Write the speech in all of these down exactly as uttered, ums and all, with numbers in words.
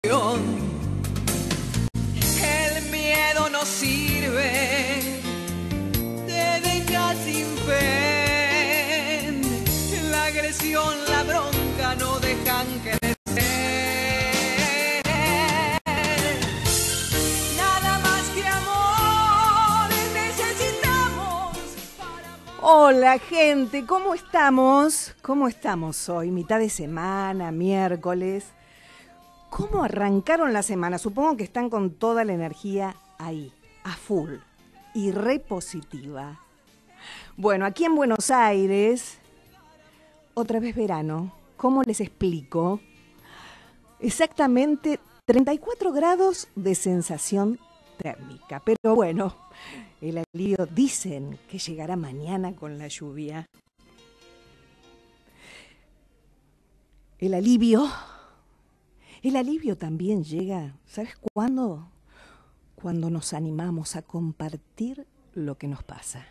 El miedo no sirve, te deja sin fe. La agresión, la bronca no dejan crecer. Nada más que amor necesitamos para... Hola gente, ¿cómo estamos? ¿Cómo estamos hoy? Mitad de semana, miércoles. ¿Cómo arrancaron la semana? Supongo que están con toda la energía ahí, a full y repositiva. Bueno, aquí en Buenos Aires, otra vez verano. ¿Cómo les explico? Exactamente treinta y cuatro grados de sensación térmica. Pero bueno, el alivio dicen que llegará mañana con la lluvia. El alivio... El alivio también llega, ¿sabes cuándo? Cuando nos animamos a compartir lo que nos pasa.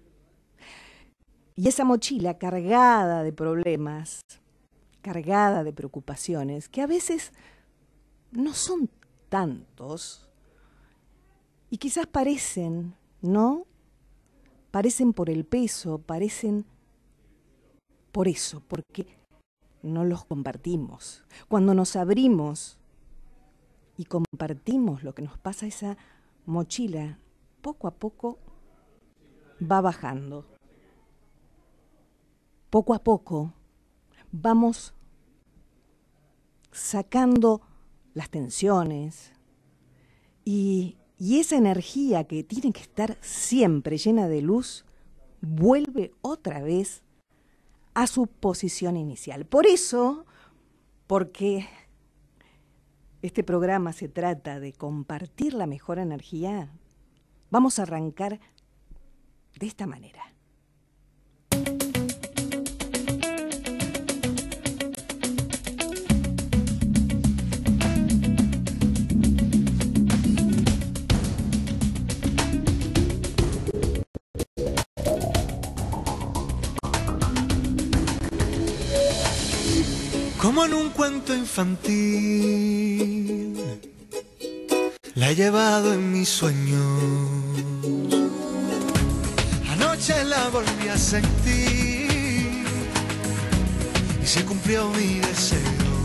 Y esa mochila cargada de problemas, cargada de preocupaciones, que a veces no son tantos, y quizás parecen, ¿no? Parecen por el peso, parecen por eso, porque... no los compartimos. Cuando nos abrimos y compartimos lo que nos pasa, esa mochila poco a poco va bajando. Poco a poco vamos sacando las tensiones y, y esa energía que tiene que estar siempre llena de luz vuelve otra vez a su posición inicial. Por eso, porque este programa se trata de compartir la mejor energía, vamos a arrancar de esta manera. Como en un cuento infantil, la he llevado en mis sueños. Anoche la volví a sentir y se cumplió mi deseo.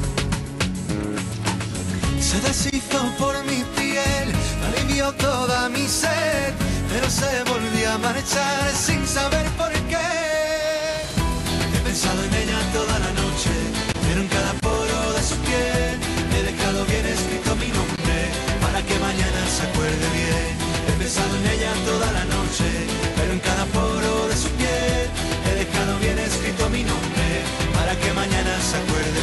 Se deshizo por mi piel, alivió toda mi sed, pero se volvió a marchar sin saber por qué. He pensado en ella toda la noche, pero en cada poro de su piel he dejado bien escrito mi nombre para que mañana se acuerde bien. He pensado en ella toda la noche, pero en cada poro de su piel he dejado bien escrito mi nombre para que mañana se acuerde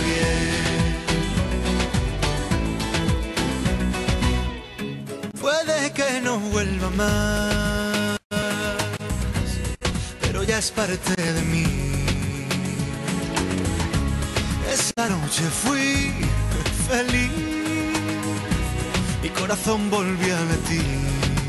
bien. Puede que no vuelva más, pero ya es parte de mí. Esa noche fui feliz, mi corazón volvió a latir.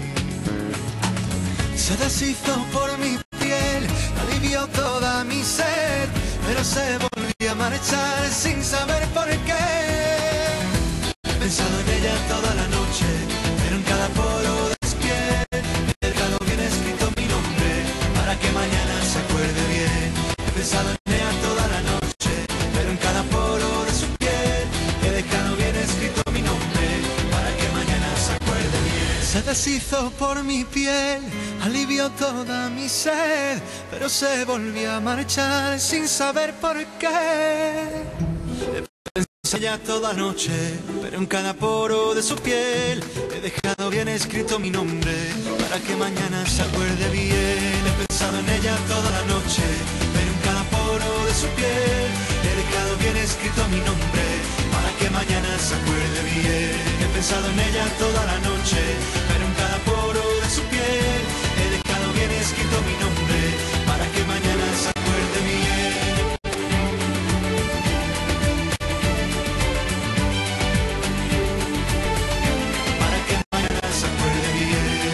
Se deshizo por mi piel, alivió toda mi sed, pero se volvió a marchar sin saber por qué. He pensado en ella toda la noche, pero en cada poro de su piel he dejado bien escrito mi nombre para que mañana se acuerde bien. He pensado en ella toda la noche, pero en cada poro de su piel he dejado bien escrito mi nombre para que mañana se acuerde bien. Se deshizo por mi piel, alivió toda mi sed, pero se volvió a marchar sin saber por qué. He pensado ya toda la noche, pero en cada poro de su piel he dejado bien escrito mi nombre para que mañana se acuerde bien. He pensado en ella toda la noche, pero en cada poro de su piel he dejado bien escrito mi nombre para que mañana se acuerde bien. He pensado en ella toda la noche, pero en cada poro de su piel he dejado bien escrito mi nombre para que mañana se acuerde bien. Para que mañana se acuerde bien.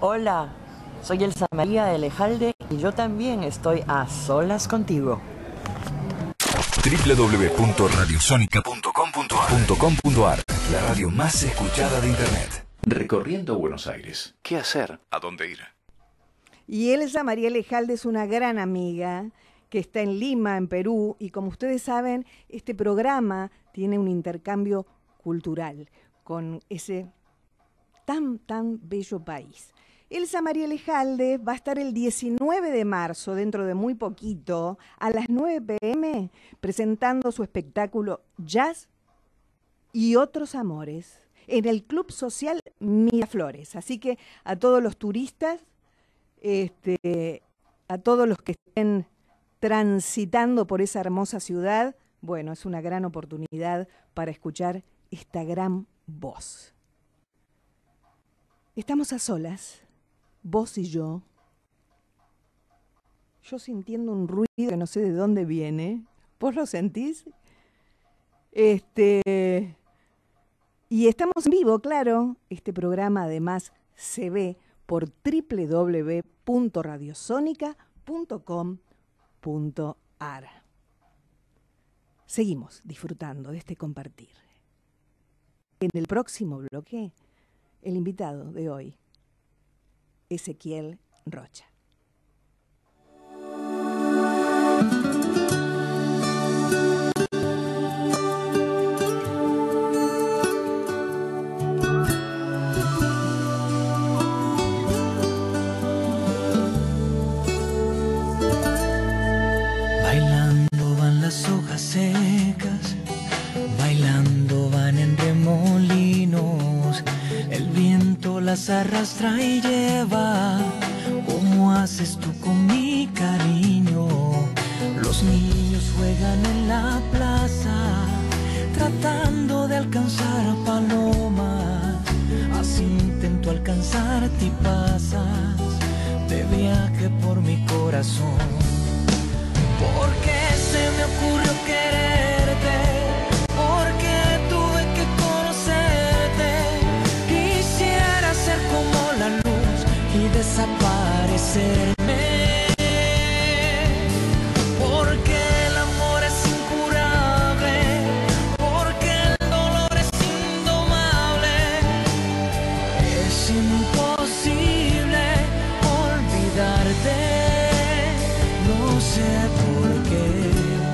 Hola, soy Elsa María Elejalde y yo también estoy a solas contigo. doble u doble u doble u punto radiosonica punto com punto a r, la radio más escuchada de Internet. Recorriendo Buenos Aires. ¿Qué hacer? ¿A dónde ir? Y Elsa María Elejalde es una gran amiga que está en Lima, en Perú, y como ustedes saben, este programa tiene un intercambio cultural con ese tan, tan bello país. Elsa María Elejalde va a estar el diecinueve de marzo, dentro de muy poquito, a las nueve pe eme, presentando su espectáculo Jazz y otros amores en el Club Social Miraflores. Así que a todos los turistas, este, a todos los que estén transitando por esa hermosa ciudad, bueno, es una gran oportunidad para escuchar esta gran voz. Estamos a solas, vos y yo, yo sintiendo un ruido que no sé de dónde viene. ¿Vos lo sentís? Este, y estamos en vivo, claro. Este programa además se ve por doble u doble u doble u punto radiosonica punto com punto a r. Seguimos disfrutando de este compartir. En el próximo bloque, el invitado de hoy, Ezequiel Rocha. Bailando van las hojas secas, bailando van en remolinos, el viento las arrastra y lleva, como haces tú con mi cariño. Los niños juegan en la plaza, tratando de alcanzar palomas, así intento alcanzarte y pasas de viaje por mi corazón. Porque se me ocurrió quererte, porque tuve que conocerte. Quisiera ser como la luz y desaparecerme. Porque el amor es incurable, porque el dolor es indomable. Es imposible olvidarte, no sé por qué.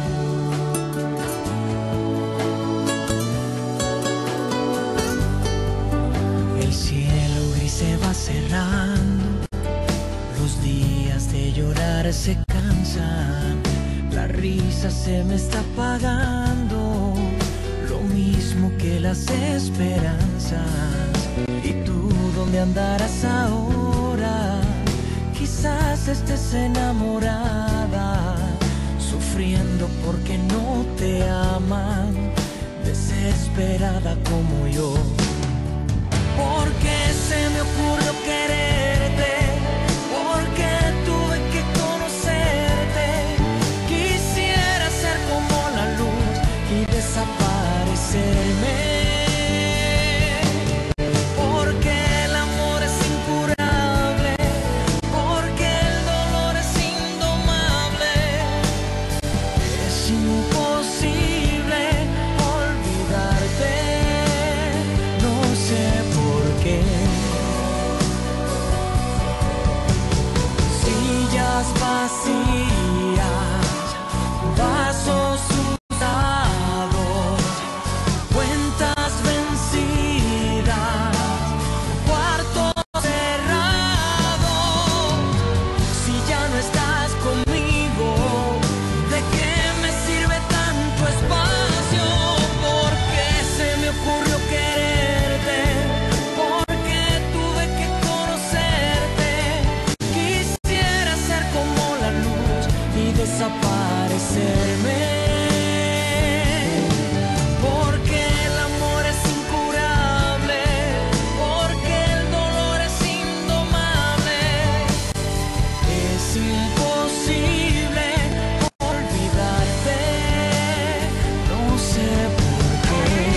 El cielo gris se va cerrando, los días de llorar se cansan, la risa se me está apagando, lo mismo que las esperanzas. ¿Y tú dónde andarás ahora? Quizás estés enamorada, sufriendo porque no te aman, desesperada como yo. Porque se me ocurrió quererte, porque tuve que conocerte. Quisiera ser como la luz y desaparecerme. Vacías, vasos usados, cuentas vencidas, cuartos cerrados. Si ya no estás conmigo, ¿de qué me sirve tanto espacio? Porque se me ocurrió quererte, porque tuve que conocerte. Quisiera ser como la luz y desaparecerme. Porque el amor es incurable, porque el dolor es indomable. Es imposible olvidarte, no sé por qué.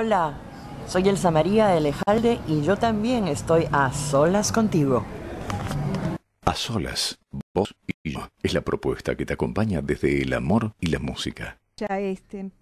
Hola, soy Elsa María Elejalde y yo también estoy a solas contigo. A solas, vos y yo. Es la propuesta que te acompaña desde el amor y la música. Ya este.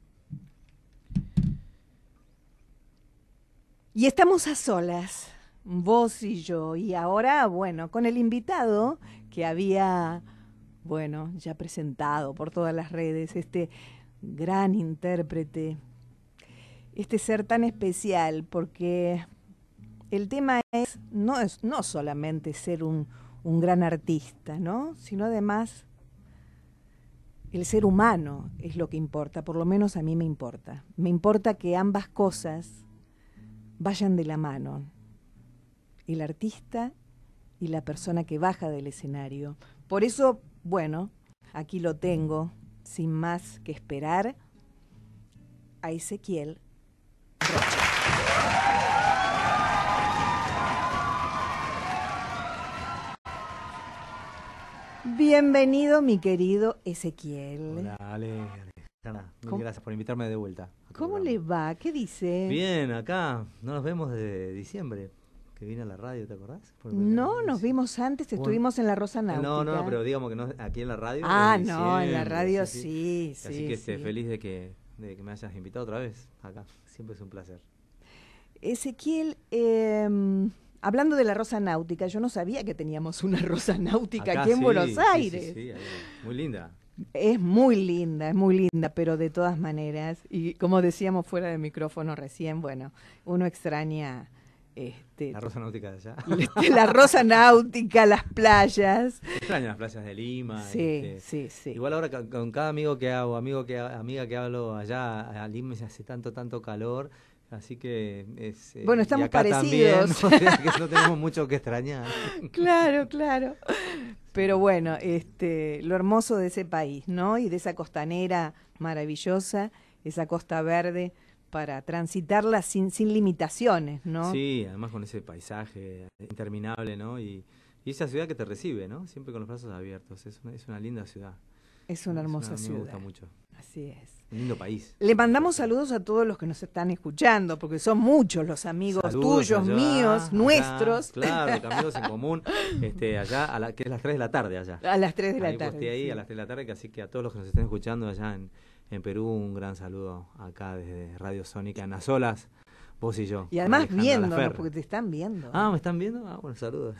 Y estamos a solas, vos y yo. Y ahora, bueno, con el invitado que había, bueno, ya presentado por todas las redes, este gran intérprete, este ser tan especial, porque el tema es no, es, no solamente ser un, un gran artista, ¿no? Sino además el ser humano es lo que importa, por lo menos a mí me importa. Me importa que ambas cosas vayan de la mano, el artista y la persona que baja del escenario. Por eso, bueno, aquí lo tengo, sin más que esperar, a Ezequiel Rocha. Bienvenido, mi querido Ezequiel. Hola, Ale. Alejandra, mil ¿Cómo? gracias por invitarme de vuelta. a tu ¿Cómo programa. le va? ¿Qué dice? Bien, acá. No nos vemos desde diciembre, que vine a la radio, ¿te acordás? Por primera No, vez. nos vimos antes, Bueno. estuvimos en la Rosa Náutica. No, no, pero digamos que no, aquí en la radio. Ah, en no, en la diciembre, radio sí, sí. Así que sí. esté feliz de que, de que me hayas invitado otra vez acá. Siempre es un placer. Ezequiel, eh, hablando de la Rosa Náutica, yo no sabía que teníamos una Rosa Náutica Acá aquí en sí, Buenos sí, sí, Aires. Sí, ahí, muy linda. Es muy linda, es muy linda, pero de todas maneras, y como decíamos fuera de micrófono recién, bueno, uno extraña este, La Rosa Náutica de allá. este, la Rosa Náutica, las playas. Extraño las playas de Lima. Sí, este, sí, sí. Igual ahora con, con cada amigo que hago, amigo que amiga que hablo allá, a Lima se hace tanto, tanto calor, así que es... eh, Bueno, y estamos acá parecidos. También, o sea que no tenemos mucho que extrañar. Claro, claro. Pero bueno, este, lo hermoso de ese país, ¿no? Y de esa costanera maravillosa, esa costa verde, para transitarla sin, sin limitaciones, ¿no? Sí, además con ese paisaje interminable, ¿no? Y, y esa ciudad que te recibe, ¿no? Siempre con los brazos abiertos. Es una, es una linda ciudad. Es una hermosa a mí ciudad. Me gusta mucho. Así es. Un lindo país. Le mandamos saludos a todos los que nos están escuchando, porque son muchos los amigos Saludos tuyos, allá, míos, allá, nuestros. Claro, que amigos en común. Este, allá, a la, que es las tres de la tarde allá. A las tres de la Ahí tarde. posteé ahí sí. a las tres de la tarde, que así que a todos los que nos estén escuchando allá en, en Perú, un gran saludo acá desde Radio Sónica, en Azolas, vos y yo. Y además Alejandra viéndonos, Laferre. porque te están viendo. Ah, ¿me están viendo? Ah, bueno, saludos.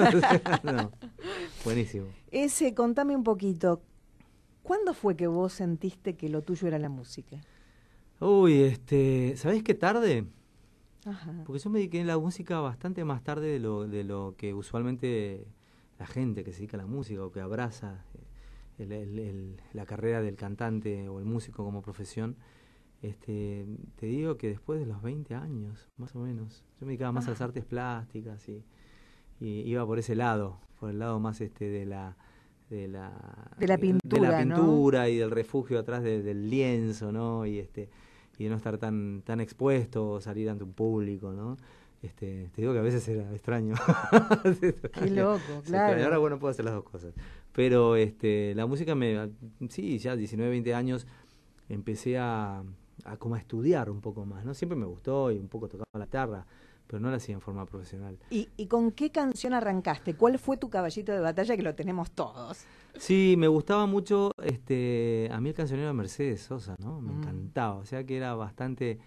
No, buenísimo. Ese, contame un poquito, ¿cuándo fue que vos sentiste que lo tuyo era la música? Uy, este, ¿sabés qué tarde? Ajá. Porque yo me dediqué a la música bastante más tarde de lo, de lo que usualmente la gente que se dedica a la música o que abraza el, el, el, la carrera del cantante o el músico como profesión. Este, te digo que después de los veinte años, más o menos, yo me dedicaba más a las artes plásticas y, y iba por ese lado, por el lado más este de la de la De la pintura, de la pintura ¿no? y del refugio atrás de, del lienzo, ¿no? Y este y de no estar tan tan expuesto o salir ante un público, ¿no? Este, te digo que a veces era extraño. Qué loco, Sí, claro. y ahora bueno puedo hacer las dos cosas. Pero este la música me sí, ya diecinueve, veinte años empecé a a como a estudiar un poco más, ¿no? Siempre me gustó y un poco tocaba la guitarra, pero no la hacía en forma profesional. ¿Y, ¿Y con qué canción arrancaste? ¿Cuál fue tu caballito de batalla que lo tenemos todos? Sí, me gustaba mucho, este, a mí el cancionero de Mercedes Sosa, ¿no? Me Mm. encantaba, o sea que era bastante,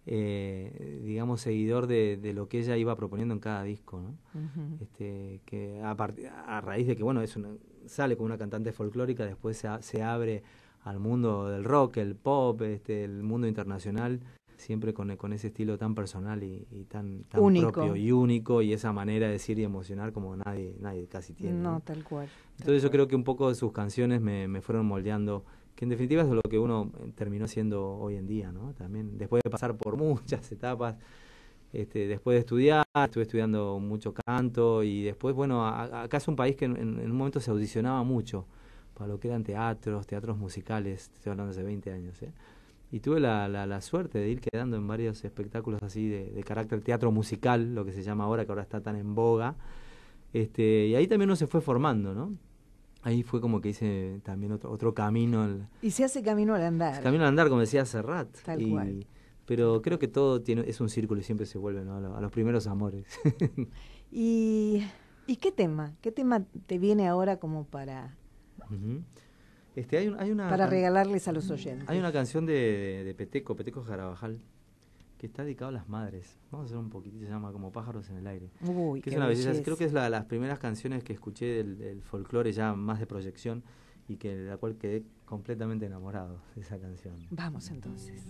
eh, digamos, seguidor de, de lo que ella iba proponiendo en cada disco, ¿no? Ujú. Este, que a, part- a raíz de que, bueno, es una, sale como una cantante folclórica, después se, a- se abre al mundo del rock, el pop, este, el mundo internacional, siempre con, con ese estilo tan personal y, y tan, tan Único. propio y único, y esa manera de decir y emocionar como nadie, nadie casi tiene. No, ¿no? tal cual. Entonces yo creo que un poco de sus canciones me, me fueron moldeando, que en definitiva es lo que uno terminó siendo hoy en día, ¿no? También después de pasar por muchas etapas, este, después de estudiar, estuve estudiando mucho canto y después, bueno, a- acá es un país que en, en un momento se audicionaba mucho para lo que eran teatros, teatros musicales, estoy hablando hace veinte años, ¿eh? Y tuve la, la, la suerte de ir quedando en varios espectáculos así de, de carácter teatro musical, lo que se llama ahora, que ahora está tan en boga. Este, y ahí también uno se fue formando, ¿no? Ahí fue como que hice también otro, otro camino, el Y se hace camino al andar. camino al andar, como decía Serrat. Tal y, cual. pero creo que todo tiene es un círculo y siempre se vuelve, ¿no? a, lo, a los primeros amores. ¿Y, ¿Y qué tema? ¿Qué tema te viene ahora como para, uh-huh. este, hay, un, hay una para can- regalarles a los oyentes? Hay una canción de, de, de Peteco, Peteco Jarabajal, que está dedicado a las madres. Vamos a hacer un poquitito, se llama Como pájaros en el aire. Uy, que qué es una belleza. belleza. Creo que es la, las primeras canciones que escuché del, del folclore ya más de proyección y que de la cual quedé completamente enamorado de esa canción. Vamos entonces.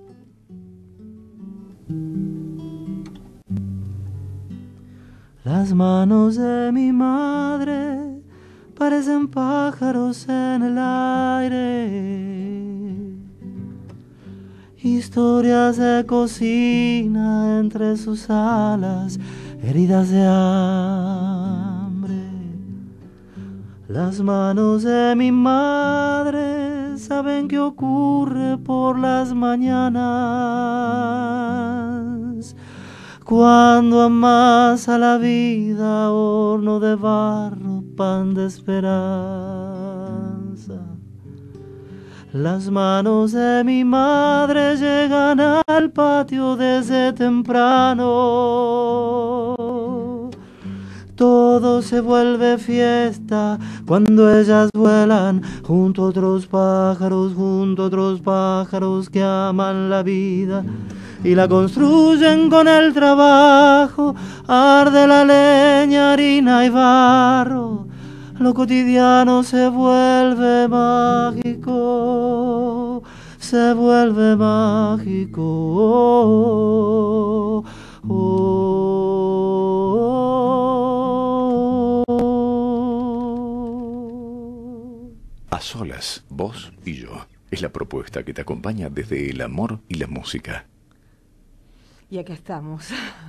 Las manos de mi madre parecen pájaros en el aire, historias de cocina entre sus alas, heridas de hambre. Las manos de mi madre saben qué ocurre por las mañanas, cuando amasa la vida, horno de barro, pan de esperanza. Las manos de mi madre llegan al patio desde temprano. Todo se vuelve fiesta cuando ellas vuelan junto a otros pájaros, junto a otros pájaros que aman la vida y la construyen con el trabajo. Arde la leña, harina y barro, lo cotidiano se vuelve mágico, se vuelve mágico. Oh, oh, oh, oh. A solas, vos y yo. Es la propuesta que te acompaña desde el amor y la música. Y acá estamos.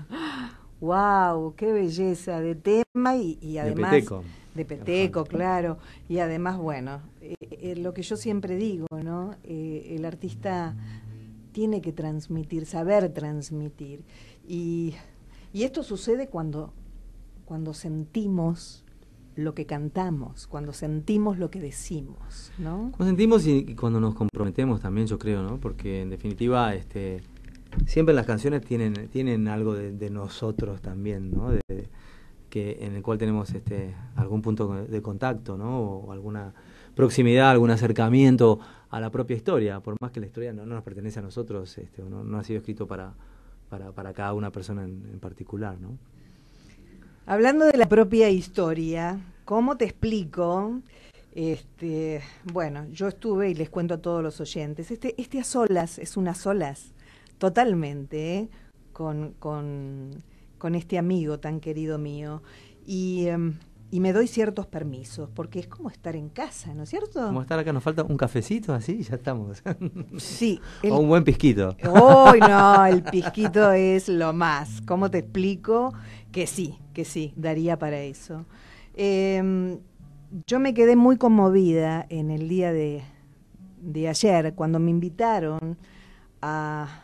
¡Wow! ¡Qué belleza de tema! Y, y además... De Peteco. De Peteco, claro. Y además, bueno, eh, eh, lo que yo siempre digo, ¿no? Eh, el artista tiene que transmitir, saber transmitir. Y, y esto sucede cuando, cuando sentimos lo que cantamos, cuando sentimos lo que decimos, ¿no? Nos sentimos y, y cuando nos comprometemos también, yo creo, ¿no? Porque en definitiva, este, siempre las canciones tienen tienen algo de, de nosotros también, ¿no? De, de, que en el cual tenemos este algún punto de contacto, ¿no? O alguna proximidad, algún acercamiento a la propia historia, por más que la historia no, no nos pertenece a nosotros, este, no, no ha sido escrito para para, para cada una persona en, en particular, ¿no? Hablando de la propia historia, ¿cómo te explico? Este, bueno, yo estuve, y les cuento a todos los oyentes, este, este a solas, es un a solas, totalmente, ¿eh? con, con, con este amigo tan querido mío, y, um, y me doy ciertos permisos, porque es como estar en casa, ¿no es cierto? Como estar acá, nos falta un cafecito, así, ya estamos. Sí. El, o un buen pisquito. ¡Uy, no! El pisquito es lo más. ¿Cómo te explico? Que sí, que sí, daría para eso. Eh, yo me quedé muy conmovida en el día de, de ayer, cuando me invitaron a,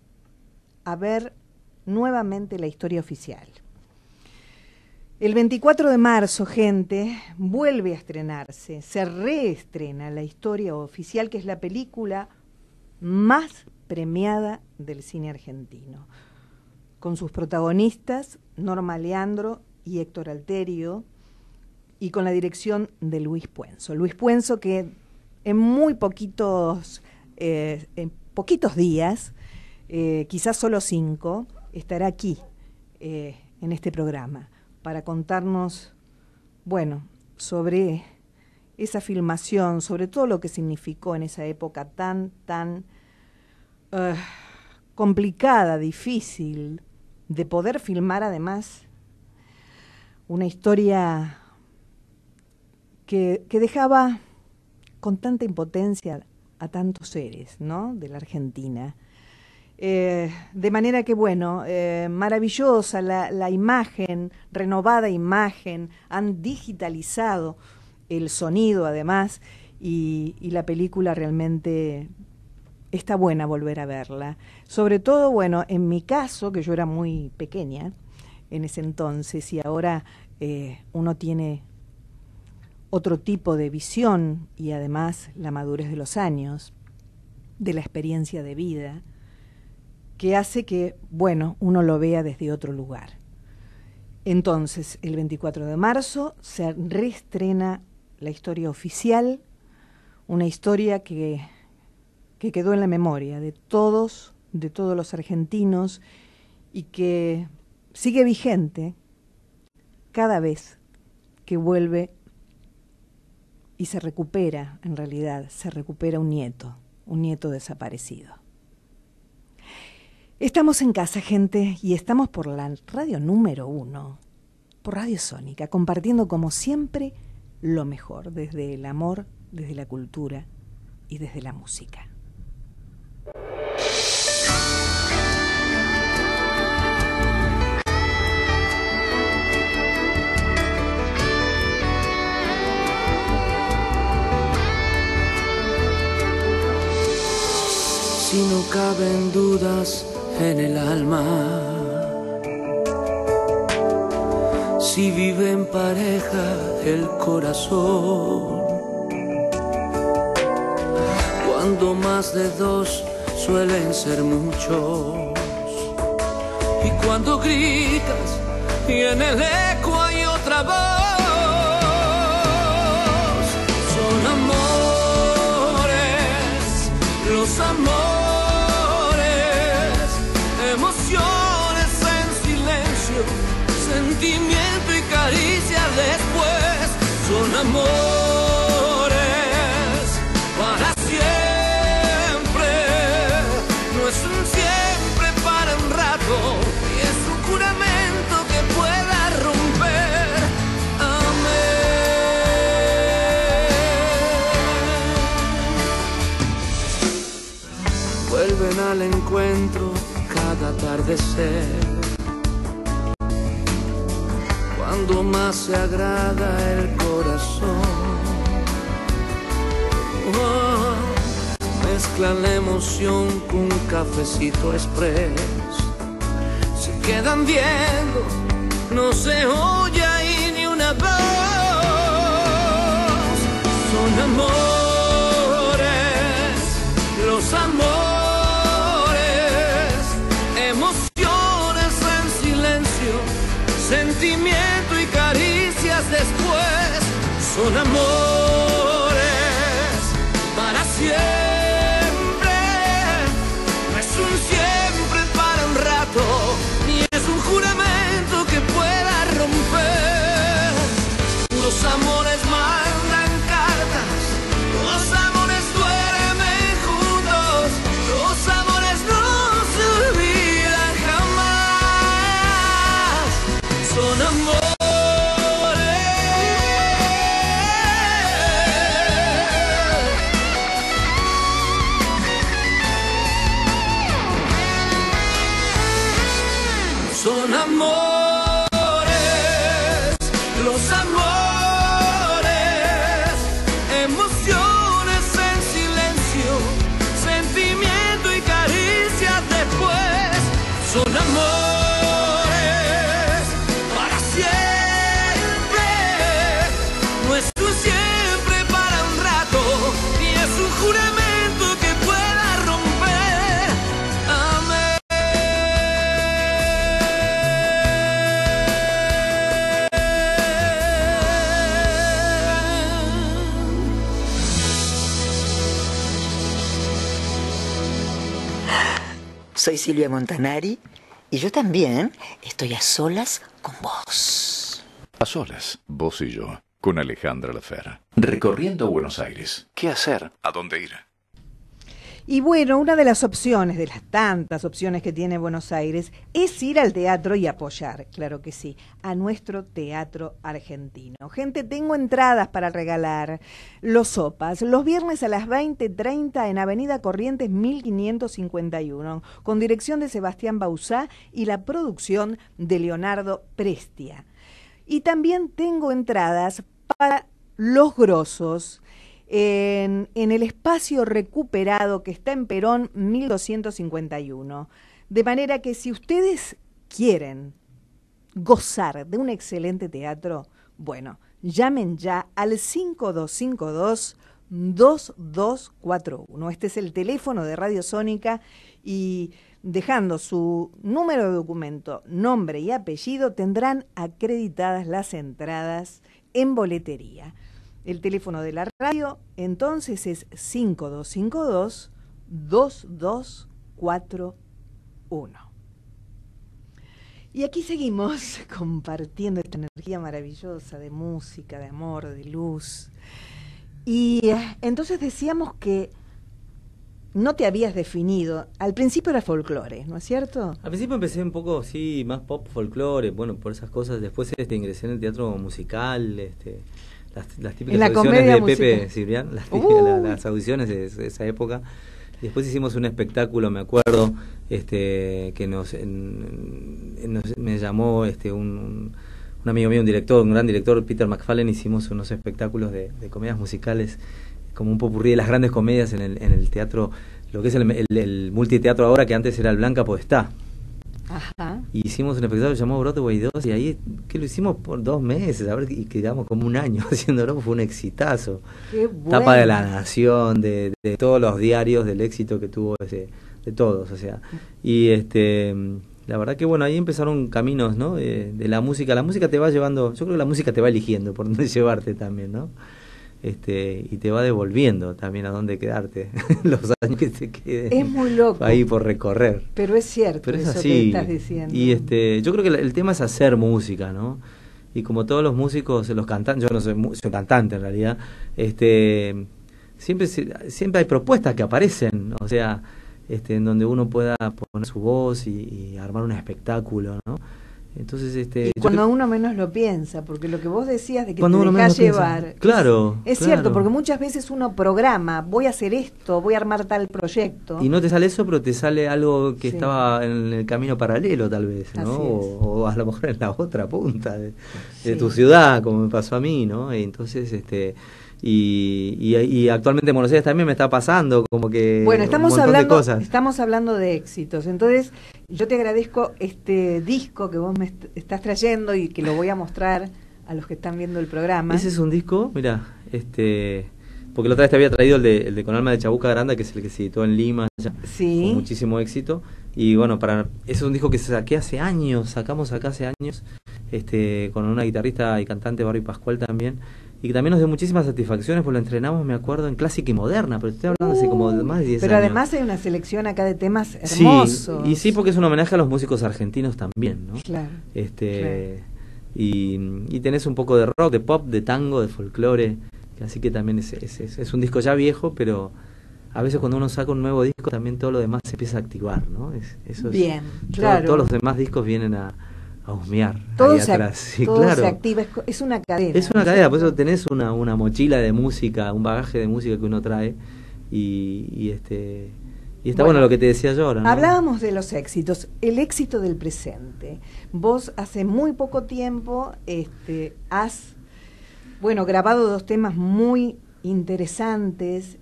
a ver nuevamente la historia oficial. El veinticuatro de marzo, gente, vuelve a estrenarse, se reestrena la historia oficial, que es la película más premiada del cine argentino, con sus protagonistas, Norma Leandro y Héctor Alterio, y con la dirección de Luis Puenzo. Luis Puenzo, que en muy poquitos, eh, en poquitos días, eh, quizás solo cinco, estará aquí, eh, en este programa, para contarnos, bueno, sobre esa filmación, sobre todo lo que significó en esa época tan, tan uh, complicada, difícil, de poder filmar además una historia que, que dejaba con tanta impotencia a tantos seres, ¿no?, de la Argentina. Eh, de manera que, bueno, eh, maravillosa la, la imagen, renovada imagen, han digitalizado el sonido además, y, y la película realmente está buena volver a verla. Sobre todo, bueno, en mi caso, que yo era muy pequeña en ese entonces, y ahora eh, uno tiene otro tipo de visión, y además la madurez de los años, de la experiencia de vida. que hace que, bueno, uno lo vea desde otro lugar. Entonces, el veinticuatro de marzo se reestrena la historia oficial, una historia que, que quedó en la memoria de todos, de todos los argentinos y que sigue vigente cada vez que vuelve y se recupera, en realidad, se recupera un nieto, un nieto desaparecido. Estamos en casa, gente, y estamos por la radio número uno, por Radio Sónica, compartiendo como siempre lo mejor, desde el amor, desde la cultura y desde la música. Si no caben dudas en el alma, si vive en pareja el corazón, cuando más de dos suelen ser muchos, y cuando gritas y en el eco hay otra voz, son amores, los amores, emociones en silencio, sentimiento y caricia después, son amores para siempre, no es un siempre para un rato, y es un juramento que pueda romper, amén. Vuelven al encuentro cada atardecer, cuando más se agrada el corazón, oh, mezclan la emoción con un cafecito express, se quedan viendo, no se oye ahí ni una voz, son amores, los amores, sentimiento y caricias después, son amores para siempre, no es un siempre para un rato, ni es un juramento que pueda romper, los amores mandan cartas, los amores duermen juntos, los amores no se olvidan jamás, son amores, son amores, los amores, emociones en silencio, sentimiento y caricias después, son amores para siempre, no es un siempre para un rato, ni es un juramento que pueda romper, amén. Soy Silvia Montanari y yo también estoy a solas con vos. A solas, vos y yo, con Alejandra Lafera. Recorriendo Buenos Aires. ¿Qué hacer? ¿A dónde ir? Y bueno, una de las opciones, de las tantas opciones que tiene Buenos Aires, es ir al teatro y apoyar, claro que sí, a nuestro teatro argentino. Gente, tengo entradas para regalar. Los Sopas, los viernes a las veinte treinta en Avenida Corrientes mil quinientos cincuenta y uno, con dirección de Sebastián Bauzá y la producción de Leonardo Prestia. Y también tengo entradas para Los Grosos, En, en el espacio recuperado que está en Perón mil doscientos cincuenta y uno. De manera que si ustedes quieren gozar de un excelente teatro, bueno, llamen ya al cinco dos cinco dos, dos dos cuatro uno. Este es el teléfono de Radio Sónica y dejando su número de documento, nombre y apellido, tendrán acreditadas las entradas en boletería. El teléfono de la radio entonces es cinco dos cinco dos, dos dos cuatro uno. Y aquí seguimos compartiendo esta energía maravillosa de música, de amor, de luz. Y eh, entonces decíamos que no te habías definido. Al principio era folclore, ¿no es cierto? Al principio empecé un poco, sí, más pop, folclore, bueno, por esas cosas. Después este, ingresé en el teatro musical, este, las, las típicas la audiciones de musical. Pepe Cibrián, las, Uh. las, las audiciones de, de esa época. Y después hicimos un espectáculo, me acuerdo, este, que nos, en, en, nos me llamó este, un, un amigo mío, un director, un gran director, Peter McFarlane. Hicimos unos espectáculos de, de comedias musicales, como un popurrí de las grandes comedias en el, en el teatro, lo que es el, el, el multiteatro ahora, que antes era el Blanca Podestá. Ajá. Y hicimos un espectáculo llamado Broadway dos, y ahí que lo hicimos por dos meses, a ver, y quedamos como un año haciéndolo. Fue un exitazo. Qué bueno. Tapa de La Nación, de, de todos los diarios, del éxito que tuvo ese, de todos, o sea. Y este la verdad que bueno, ahí empezaron caminos, ¿no? De, de la música. La música te va llevando, yo creo que la música te va eligiendo por dónde llevarte también, ¿no? Este, y te va devolviendo también a dónde quedarte los años que te queden. Es muy loco. Ahí por recorrer. Pero es cierto. Pero es eso así. que estás diciendo. Y este, yo creo que el tema es hacer música, ¿no? Y como todos los músicos, los cantantes, yo no soy, soy cantante en realidad, este, siempre siempre hay propuestas que aparecen, o sea, este, en donde uno pueda poner su voz y, y armar un espectáculo, ¿no? Entonces, este, y cuando uno menos lo piensa, porque lo que vos decías de que cuando te uno dejás menos lo llevar, piensa. Claro, es, es claro. cierto, porque muchas veces uno programa, voy a hacer esto, voy a armar tal proyecto. Y no te sale eso, pero te sale algo que Sí. estaba en el camino paralelo, tal vez, ¿no? Así es. O, o a lo mejor en la otra punta de, Sí. de tu ciudad, como me pasó a mí, ¿no? Y entonces, este, y, y, y actualmente en Buenos Aires también me está pasando, como que Bueno, estamos un montón hablando, de cosas. estamos hablando de éxitos. Entonces, yo te agradezco este disco que vos me est- estás trayendo y que lo voy a mostrar a los que están viendo el programa. Ese es un disco, mira, este, porque la otra vez te había traído el de, el de Con Alma de Chabuca Granda, que es el que se editó en Lima, ya, Sí. con muchísimo éxito. Y bueno, para ese es un disco que saqué hace años, sacamos acá hace años, este, con una guitarrista y cantante, Barbie Pascual también, y que también nos dio muchísimas satisfacciones, porque lo entrenamos, me acuerdo, en clásica y moderna, pero estoy hablando hace como más de diez Pero años. además hay una selección acá de temas hermosos. Sí, y sí, porque es un homenaje a los músicos argentinos también, ¿no? Claro. Este, y, y tenés un poco de rock, de pop, de tango, de folclore, así que también es, es, es, es un disco ya viejo, pero a veces cuando uno saca un nuevo disco también todo lo demás se empieza a activar, ¿no? Es, eso es- Bien, todo- claro. Todos los demás discos vienen a, a husmear Todo, ahí se, ac- atrás. Sí, todo claro. se activa, es, co- es una cadena. Es una ¿no? cadena, por eso tenés una, una mochila de música, un bagaje de música que uno trae y, y este y está bueno, Bueno, lo que te decía yo ahora, ¿no? Hablábamos de los éxitos, el éxito del presente. Vos hace muy poco tiempo este, has, bueno, grabado dos temas muy interesantes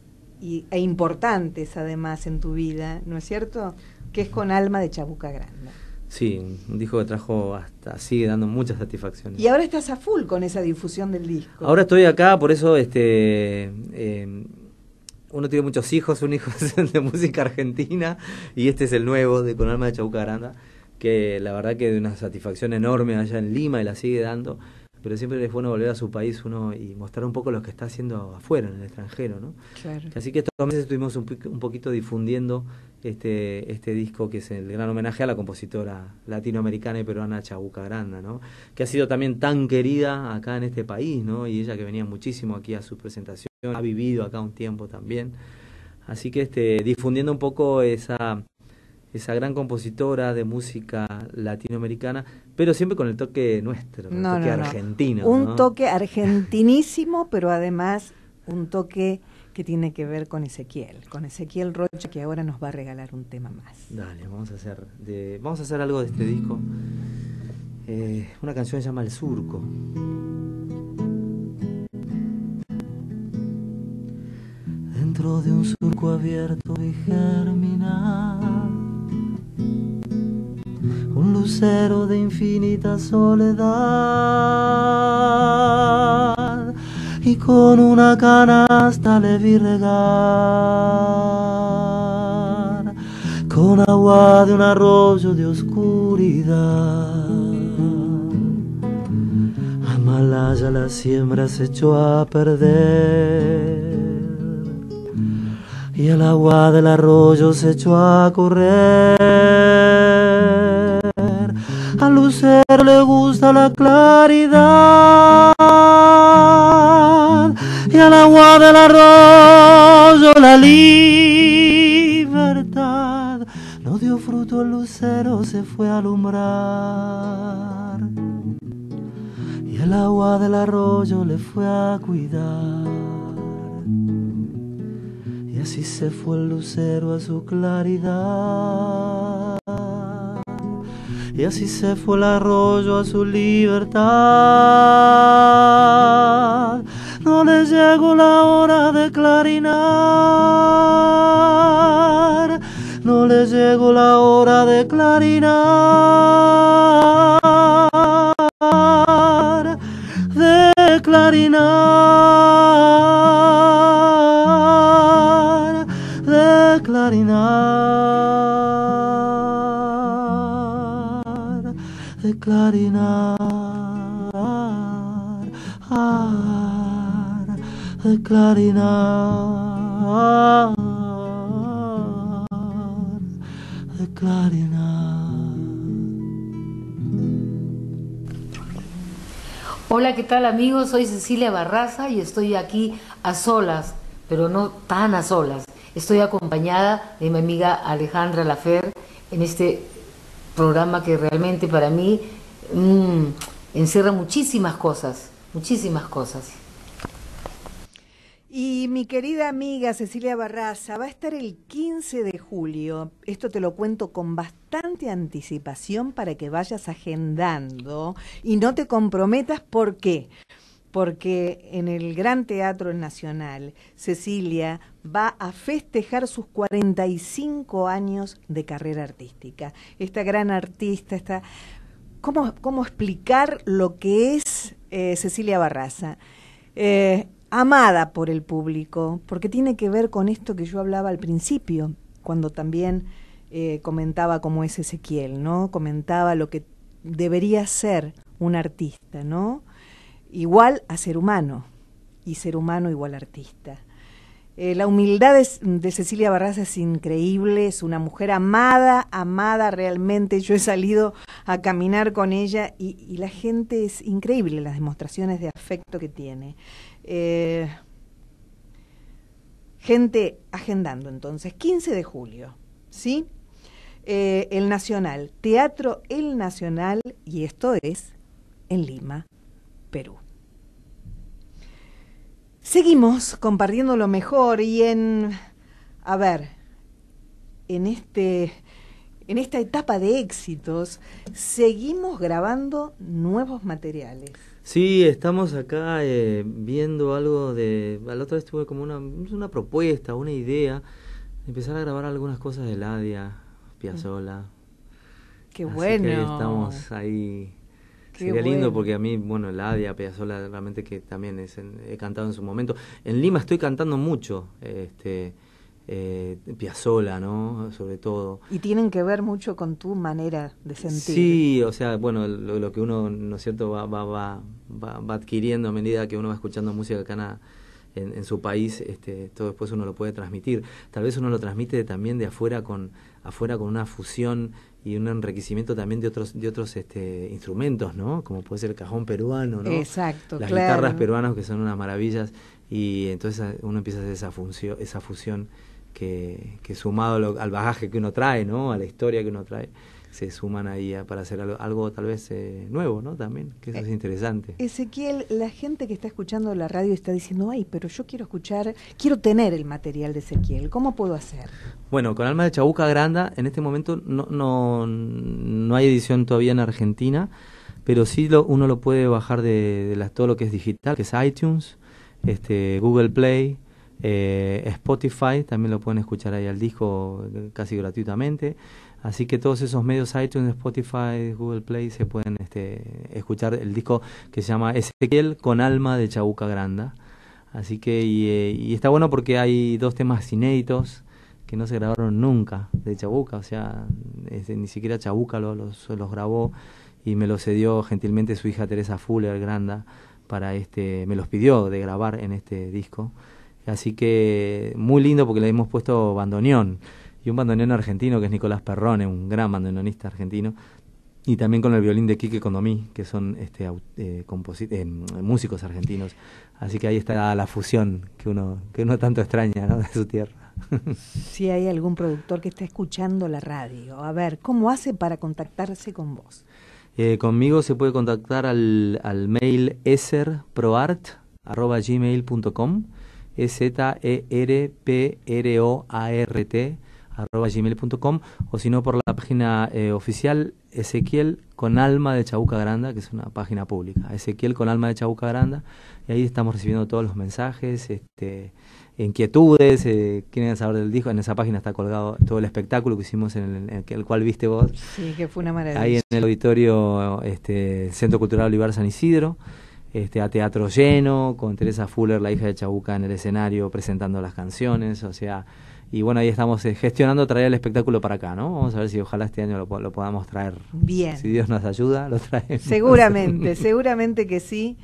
y, e importantes además en tu vida, ¿no es cierto? Que es Con Alma de Chabuca Granda. Sí, un disco que trajo hasta, sigue dando muchas satisfacciones. Y ahora estás a full con esa difusión del disco. Ahora estoy acá, por eso este eh, uno tiene muchos hijos, un hijo es de música argentina y este es el nuevo de Con Alma de Chabuca Granda, que la verdad que de una satisfacción enorme allá en Lima y la sigue dando, pero siempre es bueno volver a su país uno y mostrar un poco lo que está haciendo afuera, en el extranjero, ¿no? Claro. Así que estos meses estuvimos un, pi- un poquito difundiendo este este disco, que es el gran homenaje a la compositora latinoamericana y peruana Chabuca Granda, ¿no? Que ha sido también tan querida acá en este país, ¿no? Y ella que venía muchísimo aquí a su presentación, ha vivido acá un tiempo también. Así que este difundiendo un poco esa esa gran compositora de música latinoamericana, pero siempre con el toque nuestro, con No, el toque no, no. argentino. Un ¿no? toque argentinísimo, pero además un toque que tiene que ver con Ezequiel, con Ezequiel Rocha, que ahora nos va a regalar un tema más. Dale, vamos a hacer de, vamos a hacer algo de este disco. Eh, una canción se llama El Surco. Dentro de un surco abierto y germinar, un lucero de infinita soledad, y con una canasta le vi regar con agua de un arroyo de oscuridad. Amalaya la siembra se echó a perder y el agua del arroyo se echó a correr. Al lucero le gusta la claridad y al agua del arroyo la libertad. No dio fruto el lucero, se fue a alumbrar y el agua del arroyo le fue a cuidar. Y así se fue el lucero a su claridad y así se fue el arroyo a su libertad. No le llegó la hora de clarinar, no le llegó la hora de clarinar, de clarinar, de clarinar, de clarinar, ah, de clarinar, de clarinar. Hola, ¿qué tal amigos? Soy Cecilia Barraza y estoy aquí a solas, pero no tan a solas. Estoy acompañada de mi amiga Alejandra Lafer en este programa que realmente para mí mmm, encierra muchísimas cosas, muchísimas cosas. Y mi querida amiga Cecilia Barraza va a estar el quince de julio. Esto te lo cuento con bastante anticipación para que vayas agendando y no te comprometas. ¿Por qué? Porque en el Gran Teatro Nacional, Cecilia va a festejar sus cuarenta y cinco años de carrera artística. Esta gran artista, esta, ¿cómo, cómo explicar lo que es eh, Cecilia Barraza? Eh, amada por el público, porque tiene que ver con esto que yo hablaba al principio, cuando también eh, comentaba cómo es Ezequiel, ¿no? Comentaba lo que debería ser un artista, ¿no? Igual a ser humano, y ser humano igual a artista. Eh, la humildad de, de Cecilia Barraza es increíble, es una mujer amada, amada realmente. Yo he salido a caminar con ella y, y la gente es increíble, las demostraciones de afecto que tiene. Eh, gente agendando entonces, quince de julio, ¿sí? Eh, el Nacional, Teatro El Nacional, y esto es en Lima, Perú. Seguimos compartiendo lo mejor y en, a ver, en este, en esta etapa de éxitos, seguimos grabando nuevos materiales. Sí, estamos acá eh, viendo algo de... La otra vez tuve como una, una propuesta, una idea, de empezar a grabar algunas cosas de Eladia, Piazzolla. ¡Qué Así bueno! Que estamos ahí... Qué Sería lindo bueno. porque a mí, bueno, Eladia, Piazzolla, realmente que también es en- he cantado en su momento. En Lima estoy cantando mucho, este, eh, Piazzolla, ¿no? Sobre todo. Y tienen que ver mucho con tu manera de sentir. Sí, o sea, bueno, lo, lo que uno, ¿no es cierto?, va, va, va, va, va adquiriendo a medida que uno va escuchando música acá en, en, en su país, este, todo después uno lo puede transmitir. Tal vez uno lo transmite también de afuera con, afuera con una fusión y un enriquecimiento también de otros, de otros este, instrumentos, ¿no? Como puede ser el cajón peruano, ¿no? Exacto, Las claro. guitarras peruanas que son unas maravillas, y entonces uno empieza a hacer esa función, esa fusión que, que sumado lo- al bagaje que uno trae, ¿no? A la historia que uno trae, se suman ahí a- para hacer algo, algo tal vez eh, nuevo, ¿no? También, que eso es interesante. Ezequiel, la gente que está escuchando la radio está diciendo, ay, pero yo quiero escuchar, quiero tener el material de Ezequiel, ¿cómo puedo hacer? Bueno, con Alma de Chabuca Granda, en este momento no, no, no hay edición todavía en Argentina, pero sí lo, uno lo puede bajar de, de las, todo lo que es digital, que es iTunes, este, Google Play, eh, Spotify, también lo pueden escuchar ahí al disco eh, casi gratuitamente. Así que todos esos medios, iTunes, Spotify, Google Play, se pueden este, escuchar el disco que se llama Ezequiel con Alma de Chabuca Granda. Así que, y, eh, y está bueno porque hay dos temas inéditos que no se grabaron nunca de Chabuca, o sea, este, ni siquiera Chabuca lo, los, los grabó y me los cedió gentilmente su hija Teresa Fuller, Granda, para este, me los pidió de grabar en este disco. Así que muy lindo porque le hemos puesto bandoneón, y un bandoneón argentino que es Nicolás Perrone, un gran bandoneonista argentino, y también con el violín de Quique Condomí, que son este, eh, composi- eh, músicos argentinos. Así que ahí está la fusión que uno, que uno tanto extraña, ¿no?, de su tierra. Si hay algún productor que está escuchando la radio, a ver, ¿cómo hace para contactarse con vos? Eh, conmigo se puede contactar al, al mail eserproart arroba gmail punto com, e z e r p r o a r t arroba gmail punto com, o si no por la página eh, oficial Ezequiel con alma de Chabuca Granda, que es una página pública, Ezequiel con alma de Chabuca Granda, y ahí estamos recibiendo todos los mensajes, este, inquietudes, eh, quieren saber del disco. En esa página está colgado todo el espectáculo que hicimos, en el, en el, el cual viste vos. Sí, que fue una maravilla. Ahí en el auditorio este, Centro Cultural Olivar San Isidro, este, a teatro lleno, con Teresa Fuller, la hija de Chabuca, en el escenario presentando las canciones, o sea, y bueno, ahí estamos eh, gestionando traer el espectáculo para acá, ¿no? Vamos a ver si ojalá este año lo, lo podamos traer. Bien. Si Dios nos ayuda, lo traemos. Seguramente, seguramente que sí,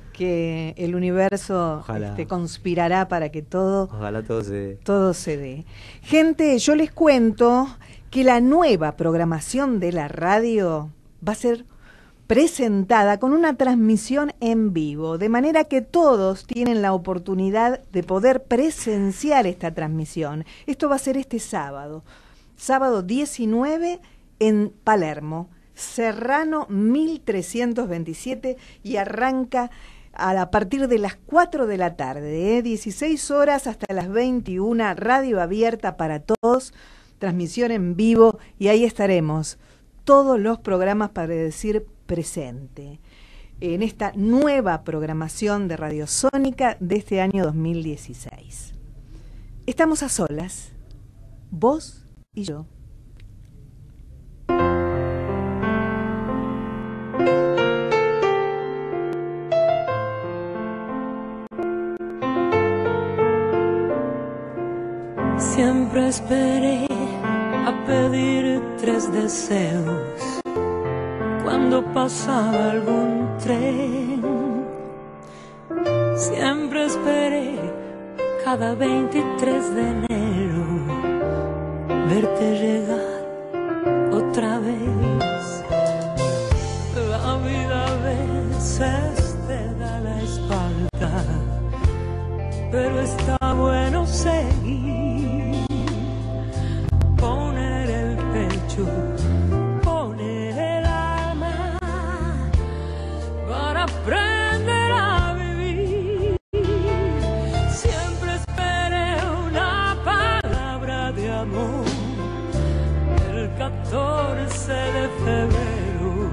que el universo Ojalá. este, conspirará para que todo, Ojalá todo se... todo se dé. Gente, yo les cuento que la nueva programación de la radio va a ser presentada con una transmisión en vivo, de manera que todos tienen la oportunidad de poder presenciar esta transmisión. Esto va a ser este sábado, sábado diecinueve en Palermo, Serrano mil trescientos veintisiete, y arranca a, la, a partir de las cuatro de la tarde, ¿eh? dieciséis horas hasta las veintiuna, radio abierta para todos, transmisión en vivo, y ahí estaremos todos los programas para decir presente en esta nueva programación de Radio Sónica de este año dos mil dieciséis. Estamos a solas, vos y yo. Siempre esperé a pedir tres deseos cuando pasaba algún tren. Siempre esperé cada veintitrés de enero verte llegar otra vez. La vida a veces te da la espalda, pero está bueno seguir, poner el pecho, poner el alma para aprender a vivir. Siempre esperé una palabra de amor el catorce de febrero.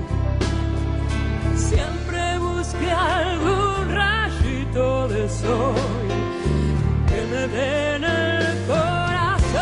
Siempre busqué algún rayito de sol que me dé en el corazón.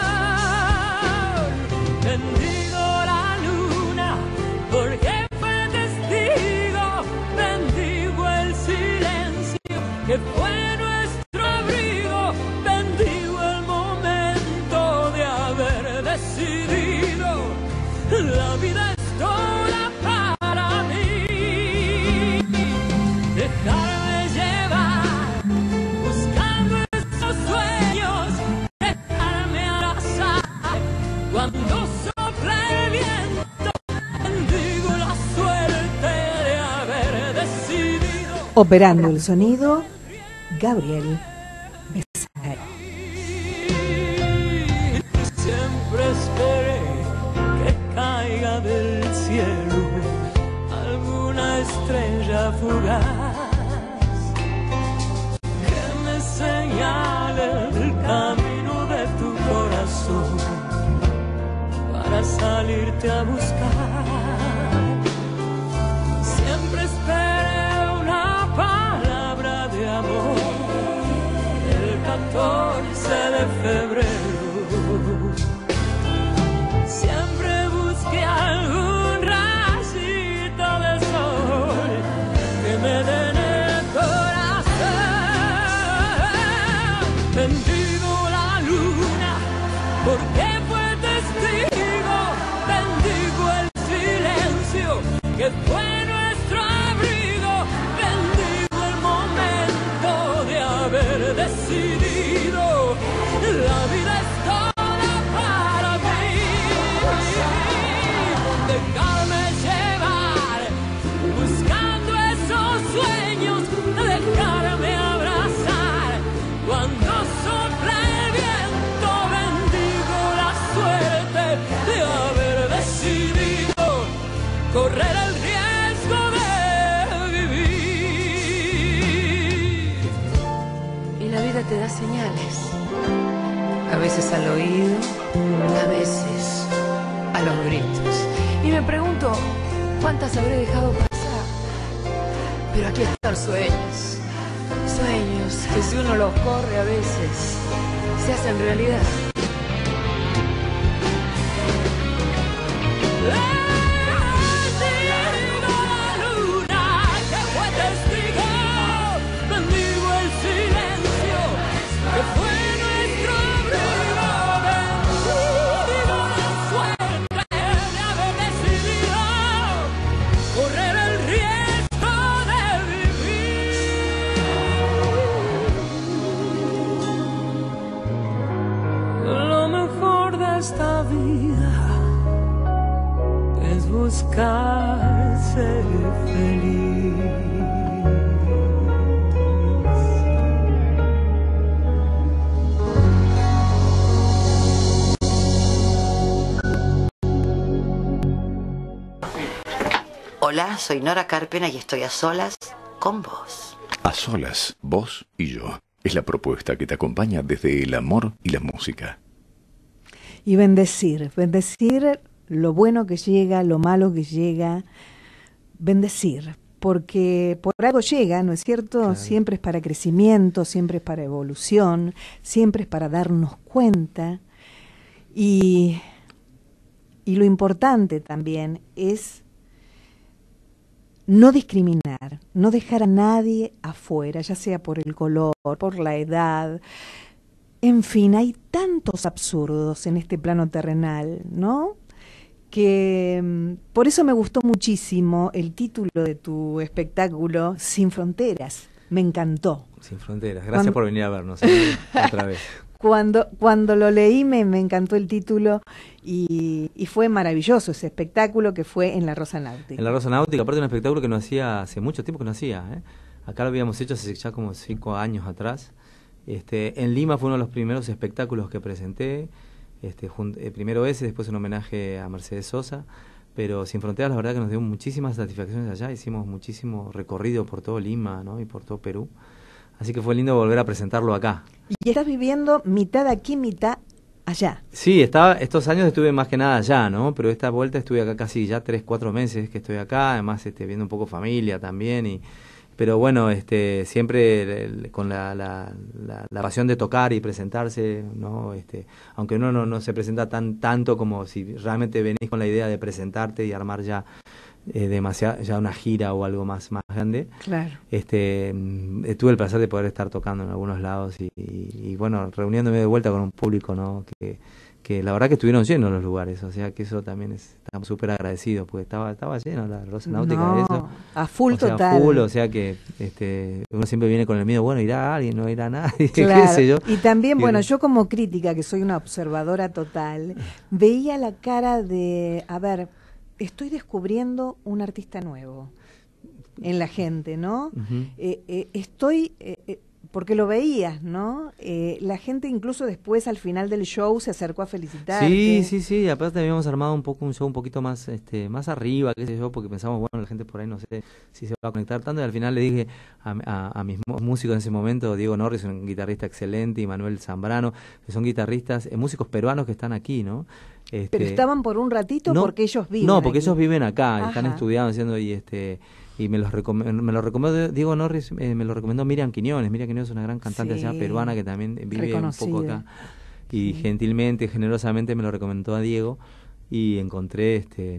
Bendigo la luna porque fue testigo, bendigo el silencio que fue nuestro abrigo, bendigo el momento de haber decidido. La vida es toda para mí, dejarme llevar buscando esos sueños, dejarme abrazar cuando sopla el viento, bendigo la suerte de haber decidido. Operando el sonido, Gabriel Becerra. Siempre esperé que caiga del cielo alguna estrella fugaz que me señale el camino de tu corazón para salirte a buscar. Siempre esperé una palabra de amor el catorce de febrero. Siempre busqué algún rayito de sol que me dé en el corazón. correr el riesgo de vivir. Y la vida te da señales, a veces al oído, a veces a los gritos. Y me pregunto, ¿cuántas habré dejado pasar? Pero aquí están sueños, sueños que si uno los corre a veces, se hacen realidad. Esta vida es buscar ser feliz. Hola, soy Nora Carpena y estoy a solas con vos. A solas, vos y yo. Es la propuesta que te acompaña desde el amor y la música. Y bendecir, bendecir lo bueno que llega, lo malo que llega, bendecir, porque por algo llega, ¿no es cierto? Claro. Siempre es para crecimiento, siempre es para evolución, siempre es para darnos cuenta. Y, y lo importante también es no discriminar, no dejar a nadie afuera, ya sea por el color, por la edad. En fin, hay tantos absurdos en este plano terrenal, ¿no? Que por eso me gustó muchísimo el título de tu espectáculo, Sin Fronteras. Me encantó. Sin Fronteras. Gracias Cuando... por venir a vernos ¿eh? otra vez. Cuando, cuando lo leí me, me encantó el título y, y fue maravilloso ese espectáculo que fue en La Rosa Náutica. En La Rosa Náutica, aparte de un espectáculo que no hacía hace mucho tiempo que no hacía. ¿eh? Acá lo habíamos hecho hace ya como cinco años atrás. Este, en Lima fue uno de los primeros espectáculos que presenté, este, jun- eh, primero ese, después un homenaje a Mercedes Sosa, pero Sin Fronteras la verdad que nos dio muchísimas satisfacciones allá, hicimos muchísimo recorrido por todo Lima, ¿no? Y por todo Perú, así que fue lindo volver a presentarlo acá. Y estás viviendo mitad aquí, mitad allá. Sí, estaba, estos años estuve más que nada allá, ¿no? Pero esta vuelta estuve acá casi ya tres, cuatro meses que estoy acá, además este, viendo un poco familia también y... Pero bueno, este, siempre el, el, con la, la, la, la pasión de tocar y presentarse, ¿no? Este, aunque uno no, no se presenta tan tanto como si realmente venís con la idea de presentarte y armar ya eh, demasiado, ya una gira o algo más, más grande. Claro. Este, eh, tuve el placer de poder estar tocando en algunos lados y, y, y bueno, reuniéndome de vuelta con un público, ¿no? Que, que la verdad que estuvieron llenos los lugares, o sea que eso también es, estamos súper agradecidos, porque estaba estaba lleno la Rosa Náutica no, de eso. A full o sea, total. Full, o sea que este, uno siempre viene con el miedo, bueno, irá alguien, no irá nadie, Claro. qué sé yo. Y también, y, bueno, yo como crítica, que soy una observadora total, veía la cara de, a ver, estoy descubriendo un artista nuevo en la gente, ¿no? Uh-huh. eh, eh, estoy... Eh, eh, porque lo veías, ¿no? Eh, la gente incluso después al final del show se acercó a felicitarte. Sí, sí, sí, aparte habíamos armado un poco un show un poquito más este más arriba, qué sé yo, porque pensamos, bueno, la gente por ahí no sé si se va a conectar tanto, y al final le dije a, a, a mis músicos en ese momento, Diego Norris, un guitarrista excelente, y Manuel Zambrano, que son guitarristas, eh, músicos peruanos que están aquí, ¿no? Este, ¿Pero estaban por un ratito no, porque ellos viven No, porque aquí? ellos viven acá, Ajá. están estudiando, haciendo, y este... y me los recom- me lo recomendó Diego Norris, eh, me lo recomendó Miriam Quiñones. Miriam Quiñones es una gran cantante Sí, allá peruana que también vive un poco reconocida. acá, y sí, gentilmente, generosamente me lo recomendó a Diego, y encontré este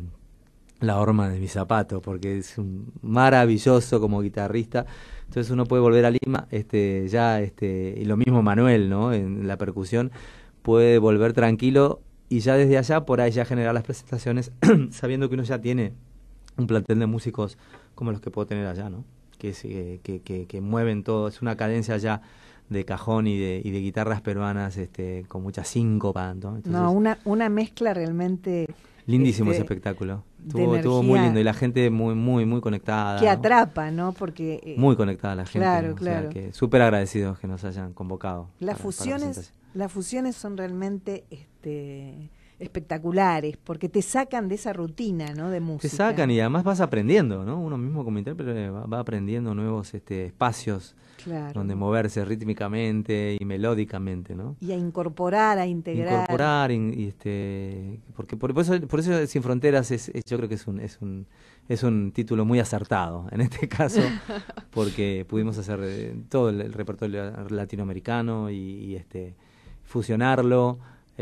la horma de mi zapato, porque es un maravilloso como guitarrista. Entonces uno puede volver a Lima, este ya este y lo mismo Manuel, ¿no? En la percusión puede volver tranquilo y ya desde allá por ahí ya generar las presentaciones sabiendo que uno ya tiene un plantel de músicos como los que puedo tener allá, ¿no? Que, es, eh, que, que, que mueven todo, es una cadencia ya de cajón y de, y de guitarras peruanas este, con mucha síncopa, ¿no? Entonces, no, una, una mezcla realmente... lindísimo este, ese espectáculo. de Estuvo, estuvo muy energía lindo y la gente muy, muy, muy conectada. Que ¿no? atrapa, ¿no? Porque... eh, Muy conectada la gente. Claro, ¿no? O claro. sea, que súper agradecidos que nos hayan convocado. Las para- para la fusiones, presentación. las fusiones son realmente este espectaculares, porque te sacan de esa rutina, ¿no? De música. Te sacan y además vas aprendiendo, ¿no? Uno mismo como intérprete va, va aprendiendo nuevos este, espacios Claro. donde moverse rítmicamente y melódicamente, ¿no? Y a incorporar, a integrar. Incorporar, in- y este, porque por, por eso, por eso Sin Fronteras es, es- yo creo que es un, es un, es un título muy acertado en este caso, porque pudimos hacer eh, todo el, el repertorio latinoamericano y, y, este, fusionarlo,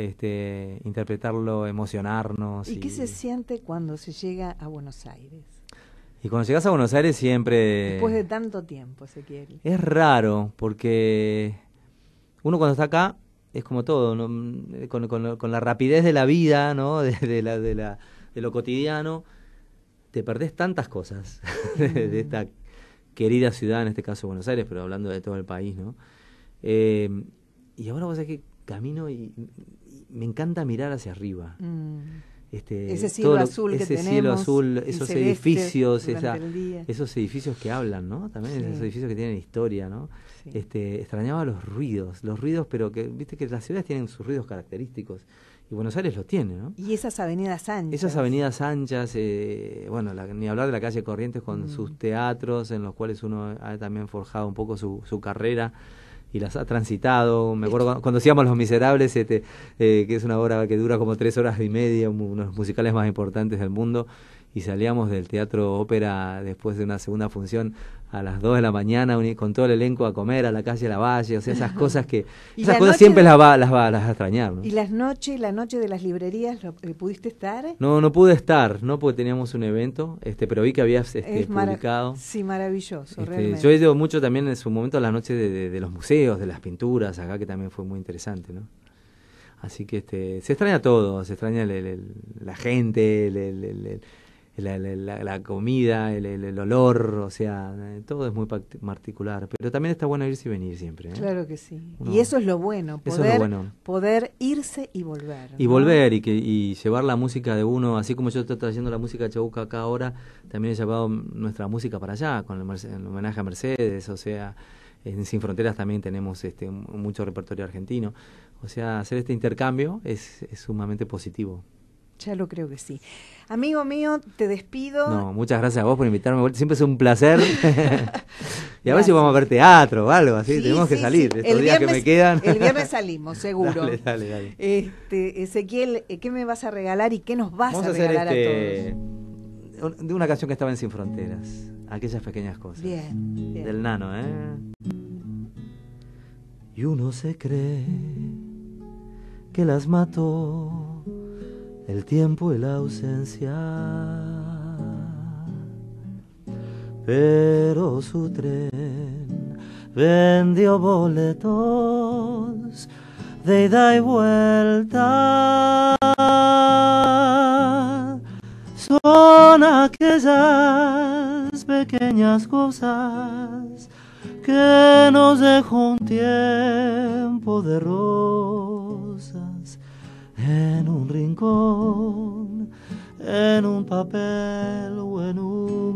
este, interpretarlo, emocionarnos. ¿Y qué se siente cuando se llega a Buenos Aires? Y cuando llegas a Buenos Aires siempre... Después de tanto tiempo, Ezequiel. Es raro, porque uno cuando está acá es como todo, ¿no? con, con- con la rapidez de la vida, ¿no? de, de la, de, la, de lo cotidiano, te perdés tantas cosas de, de esta querida ciudad, en este caso Buenos Aires, pero hablando de todo el país, ¿no? Eh, y ahora vos sabés que camino y, y me encanta mirar hacia arriba. Mm. Este, Ese cielo todo lo- azul que ese tenemos, cielo azul, y esos celeste edificios, durante esa, el día. esos edificios que hablan, ¿no? También Sí. esos edificios que tienen historia, ¿no? Sí. Este, extrañaba los ruidos, los ruidos, pero que viste que las ciudades tienen sus ruidos característicos y Buenos Aires los tiene, ¿no? Y esas avenidas anchas. Esas avenidas anchas, eh, bueno, la- ni hablar de la calle Corrientes con Mm. sus teatros en los cuales uno ha también forjado un poco su, su carrera y las ha transitado. Me acuerdo cuando, cuando hacíamos Los Miserables, este, eh, que es una obra que dura como tres horas y media, uno de los musicales más importantes del mundo, y salíamos del Teatro Ópera después de una segunda función a las dos de la mañana uni- con todo el elenco a comer a la calle Lavalle, o sea, esas cosas que... Y esas la cosas noche siempre de- las va, las va, las va a extrañar, ¿no? ¿Y las noches, la noche de las librerías, lo- eh, pudiste estar? No, no pude estar, no porque teníamos un evento, este, pero vi que habías este, Es mara- publicado. Sí, maravilloso, Este, realmente. yo he ido mucho también en su momento a las noches de, de- de los museos, de las pinturas, acá que también fue muy interesante, ¿no? Así que este, se extraña todo, se extraña el- el- el- la gente, el- el- el- el- la, la- la- la comida, el, el- el olor, o sea, eh, todo es muy pact- particular, pero también está bueno irse y venir siempre, ¿eh? Claro que sí. Uno- Y eso es lo bueno, Eso es poder, lo bueno. poder irse y volver. Y ¿no? volver y que y llevar la música de uno, así como yo estoy trayendo la música de Chabuca acá ahora, también he llevado nuestra música para allá, con el, Merce- el homenaje a Mercedes, o sea, en Sin Fronteras también tenemos este un- mucho repertorio argentino. O sea, hacer este intercambio es, es sumamente positivo. Ya lo creo que sí. Amigo mío, te despido. No, muchas gracias a vos por invitarme. Siempre es un placer. Y a ver si vamos a ver teatro o algo así. Sí, Tenemos que sí, salir. sí. Estos El días que viernes- me quedan. El viernes salimos, seguro. Dale, dale, dale. Este, Ezequiel, eh, ¿qué me vas a regalar y qué nos vas Vamos a a hacer regalar este, a todos? un- de una canción que estaba en Sin Fronteras. Aquellas pequeñas cosas. Bien, bien. Del Nano, ¿eh? Y uno se cree que las mató el tiempo y la ausencia, pero su tren vendió boletos de ida y vuelta. Son aquellas pequeñas cosas que nos dejó un tiempo de rosas en un rincón, en un papel o en un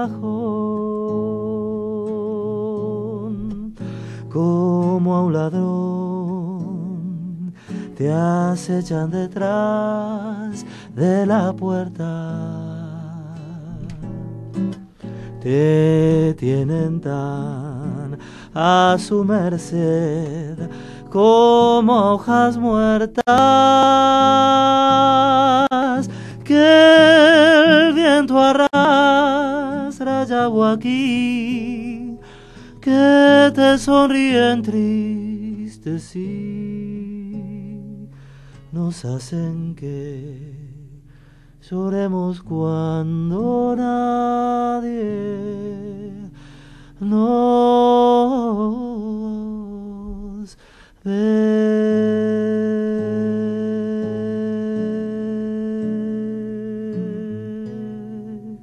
cajón. Como a un ladrón te acechan detrás de la puerta, te tienen tan a su merced como hojas muertas que el viento arrastra ya aquí, que te sonríen tristes y nos hacen que lloremos cuando nadie nos ve.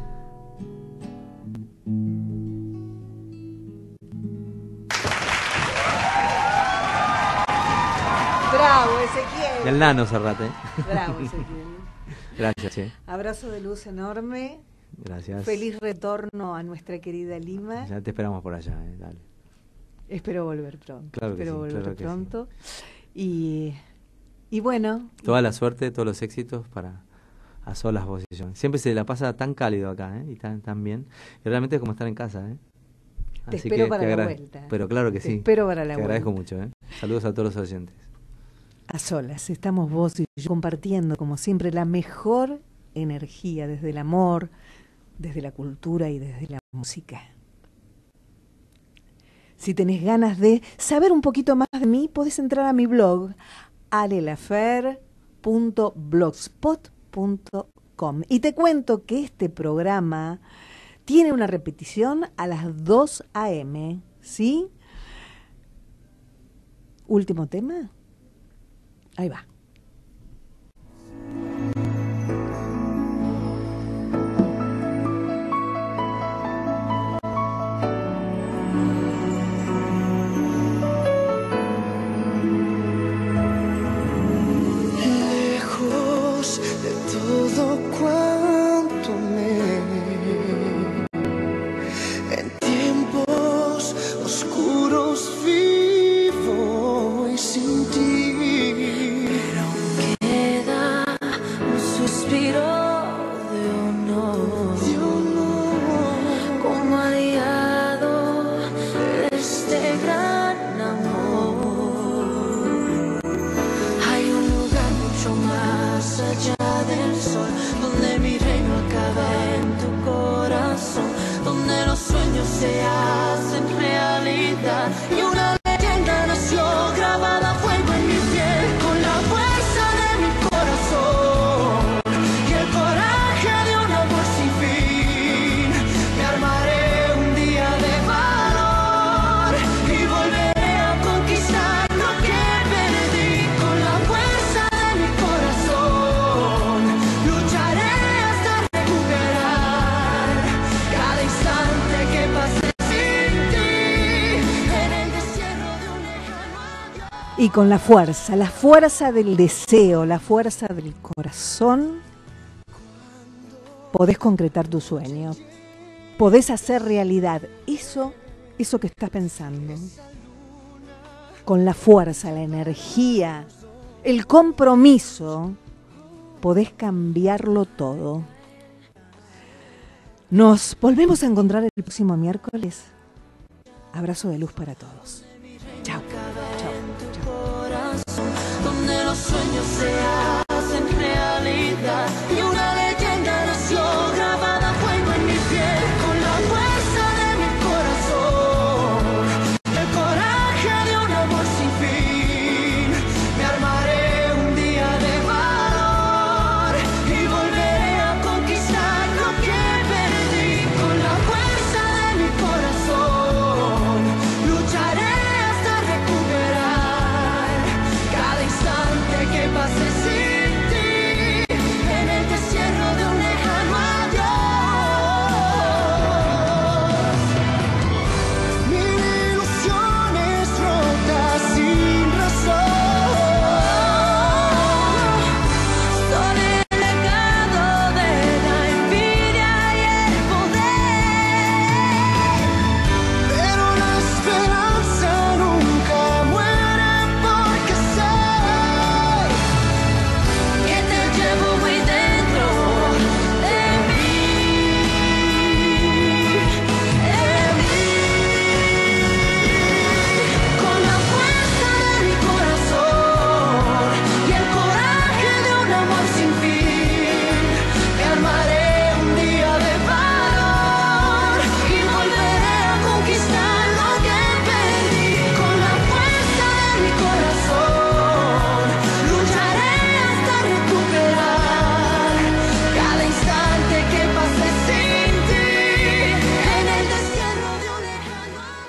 Bravo, Ezequiel. Del Nano, Serrate. Bravo, Ezequiel. Gracias, che. Abrazo de luz enorme. Gracias. Feliz retorno a nuestra querida Lima. Ya te esperamos por allá, eh. Dale. Espero volver pronto. Claro que Espero sí, volver claro que pronto. Y, Y bueno. Toda la suerte, todos los éxitos para A Solas Vos y Yo. Siempre se la pasa tan cálido acá, ¿eh? Y tan, tan bien. Y realmente es como estar en casa, ¿eh? Te Así espero que para te la agra- vuelta. Pero claro que Te sí. espero para la Te agradezco vuelta. mucho, ¿eh? Saludos a todos los oyentes. A solas, estamos vos y yo compartiendo, como siempre, la mejor energía desde el amor, desde la cultura y desde la música. Si tenés ganas de saber un poquito más de mí, podés entrar a mi blog, alelafer punto blogspot punto com. Y te cuento que este programa tiene una repetición a las dos a eme, ¿sí? Último tema. Ahí va. Lejos de todo cuanto me en tiempos oscuros vivo y sin ti, pero queda un suspiro de honor, de honor como aliado de este gran amor. Hay un lugar mucho más allá del sol, donde mi reino acaba en tu corazón, donde los sueños se hacen realidad y una leyenda nació grabada a fuego en mi piel con la fuerza de mi corazón y el coraje de un amor sin fin. Me armaré un día de valor y volveré a conquistar lo que perdí con la fuerza de mi corazón. Lucharé hasta recuperar cada instante que pasé sin ti en el desierto de un lejano adiós. Y con la fuerza, la fuerza del deseo, la fuerza del corazón, podés concretar tu sueño, podés hacer realidad eso, eso que estás pensando. Con la fuerza, la energía, el compromiso, podés cambiarlo todo. Nos volvemos a encontrar el próximo miércoles. Abrazo de luz para todos. Chao. Donde los sueños se hacen realidad y